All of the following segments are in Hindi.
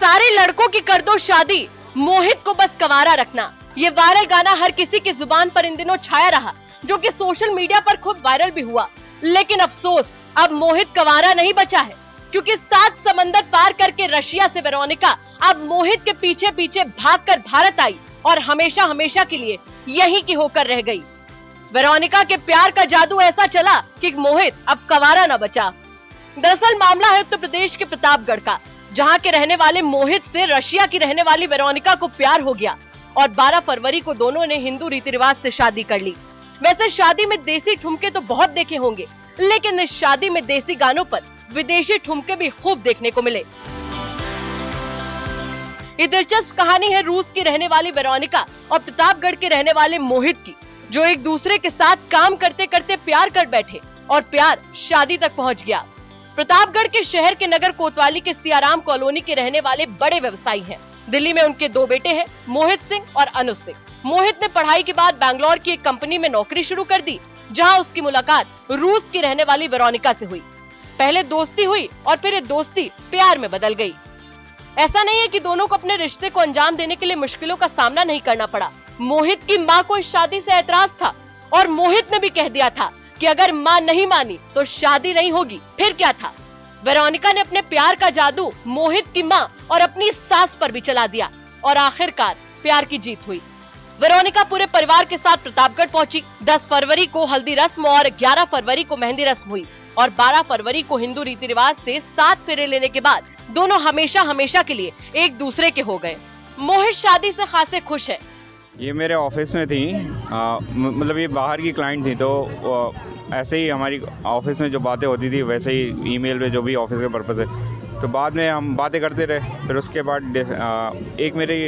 सारे लड़कों की कर दो शादी, मोहित को बस कंवारा रखना। ये वायरल गाना हर किसी की जुबान पर इन दिनों छाया रहा, जो कि सोशल मीडिया पर खूब वायरल भी हुआ। लेकिन अफसोस, अब मोहित कंवारा नहीं बचा है, क्योंकि 7 समंदर पार करके रशिया से वेरोनिका अब मोहित के पीछे पीछे भागकर भारत आई और हमेशा हमेशा के लिए यहीं की होकर रह गई। वेरोनिका के प्यार का जादू ऐसा चला कि मोहित अब कंवारा न बचा। दरअसल मामला है उत्तर प्रदेश के प्रतापगढ़ का, जहां के रहने वाले मोहित से रशिया की रहने वाली वेरोनिका को प्यार हो गया और 12 फरवरी को दोनों ने हिंदू रीति रिवाज से शादी कर ली। वैसे शादी में देसी ठुमके तो बहुत देखे होंगे, लेकिन इस शादी में देसी गानों पर विदेशी ठुमके भी खूब देखने को मिले। ये दिलचस्प कहानी है रूस की रहने वाली वेरोनिका और प्रतापगढ़ के रहने वाले मोहित की, जो एक दूसरे के साथ काम करते करते प्यार कर बैठे और प्यार शादी तक पहुंच गया। प्रतापगढ़ के शहर के नगर कोतवाली के सियाराम कॉलोनी के रहने वाले बड़े व्यवसायी हैं। दिल्ली में उनके 2 बेटे हैं, मोहित सिंह और अनुज सिंह। मोहित ने पढ़ाई के बाद बैंगलोर की एक कंपनी में नौकरी शुरू कर दी, जहां उसकी मुलाकात रूस की रहने वाली वेरोनिका से हुई। पहले दोस्ती हुई और फिर ये दोस्ती प्यार में बदल गई। ऐसा नहीं है कि दोनों को अपने रिश्ते को अंजाम देने के लिए मुश्किलों का सामना नहीं करना पड़ा। मोहित की मां को इस शादी से ऐतराज था और मोहित ने भी कह दिया था कि अगर मां नहीं मानी तो शादी नहीं होगी। फिर क्या था, वेरोनिका ने अपने प्यार का जादू मोहित की मां और अपनी सास पर भी चला दिया और आखिरकार प्यार की जीत हुई। वेरोनिका पूरे परिवार के साथ प्रतापगढ़ पहुंची। 10 फरवरी को हल्दी रस्म और 11 फरवरी को मेहंदी रस्म हुई और 12 फरवरी को हिंदू रीति रिवाज से 7 फेरे लेने के बाद दोनों हमेशा हमेशा के लिए एक दूसरे के हो गए। मोहित शादी से खासे खुश है। ये मेरे ऑफिस में थी, मतलब ये बाहर की क्लाइंट थी, तो ऐसे ही हमारी ऑफिस में जो बातें होती थी वैसे ही ईमेल पे जो भी ऑफिस के पर्पज़ है, तो बाद में हम बातें करते रहे। फिर उसके बाद एक मेरी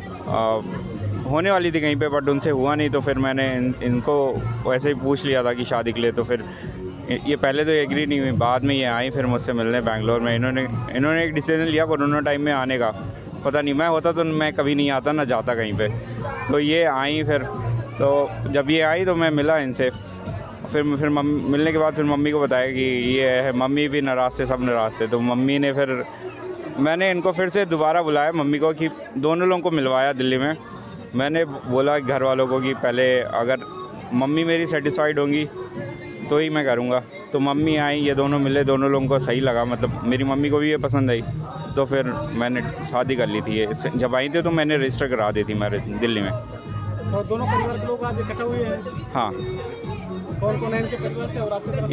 होने वाली थी कहीं पे, बट उनसे हुआ नहीं, तो फिर मैंने इनको वैसे ही पूछ लिया था कि शादी के लिए। तो फिर ये पहले तो एग्री नहीं हुई, बाद में ये आई फिर मुझसे मिलने बैंगलोर में। इन्होंने एक डिसीजन लिया कोरोना टाइम में आने का। पता नहीं, मैं होता तो मैं कभी नहीं आता, ना जाता कहीं पे। तो ये आई, फिर तो जब ये आई तो मैं मिला इनसे। फिर मिलने के बाद फिर मम्मी को बताया कि ये है। मम्मी भी नाराज़ थे, सब नाराज़ थे। तो मम्मी ने फिर मैंने इनको फिर से दोबारा बुलाया मम्मी को, कि दोनों लोगों को मिलवाया दिल्ली में। मैंने बोला घर वालों को कि पहले अगर मम्मी मेरी सेटिस्फाइड होंगी तो ही मैं करूँगा। तो मम्मी आई, ये दोनों मिले, दोनों लोगों को सही लगा, मतलब मेरी मम्मी को भी ये पसंद आई। तो फिर मैंने शादी कर ली थी। ये जब आई थी तो मैंने रजिस्टर करा दी थी मैरिज दिल्ली में। और दोनों परिवार के लोग आज इकट्ठे हुए हैं। हाँ। कौन कौन है इनके परिवार से और आपकी तरफ?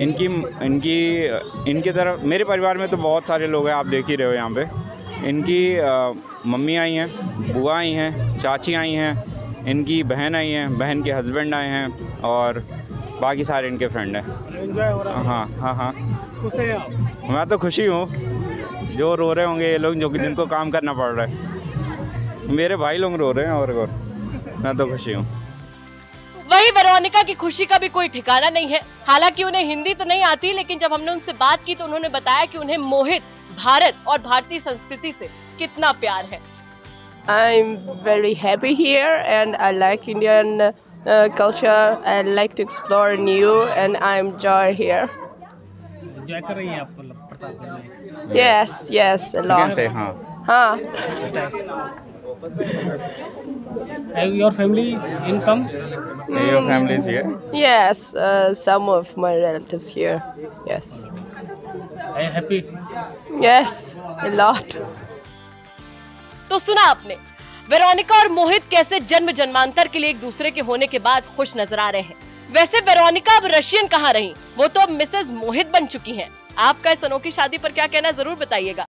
इनकी तरफ मेरे परिवार में तो बहुत सारे लोग हैं, आप देख ही रहे हो यहाँ पे। इनकी मम्मी आई हैं, बुआ आई हैं, चाची आई हैं, इनकी बहन आई हैं, बहन के हस्बैंड आए हैं और बाकी सारे इनके फ्रेंड हैं। एंजॉय हो रहा है? हाँ हाँ हाँ, खुश हैं आप? मैं तो खुशी हूँ। जो रो रहे होंगे ये लोग, जो कि जिनको काम करना पड़ रहा है, मेरे भाई लोग रो रहे हैं और मैं तो खुशी हूँ। वही वेरोनिका की खुशी का भी कोई ठिकाना नहीं है। हालांकि उन्हें हिंदी तो नहीं आती, लेकिन जब हमने उनसे बात की तो उन्होंने बताया कि उन्हें मोहित, भारत और भारतीय संस्कृति से कितना प्यार है। I'm very happy here and I like Indian culture. I like to explore new and I enjoy here. Enjoy कर रही हैं आप प्रतापगढ़ में? Yes, yes, a lot. हाँ। हाँ. Have your family income? Your family is here? Yes, some of my relatives here. Yes. Are you happy? Yes, a lot. तो सुना आपने, वेरोनिका और मोहित कैसे जन्म जन्मांतर के लिए एक दूसरे के होने के बाद खुश नजर आ रहे हैं। वैसे वेरोनिका अब रशियन कहाँ रही, वो तो अब मिसेज मोहित बन चुकी हैं। आपका इस अनोखी शादी पर क्या कहना, जरूर बताइएगा।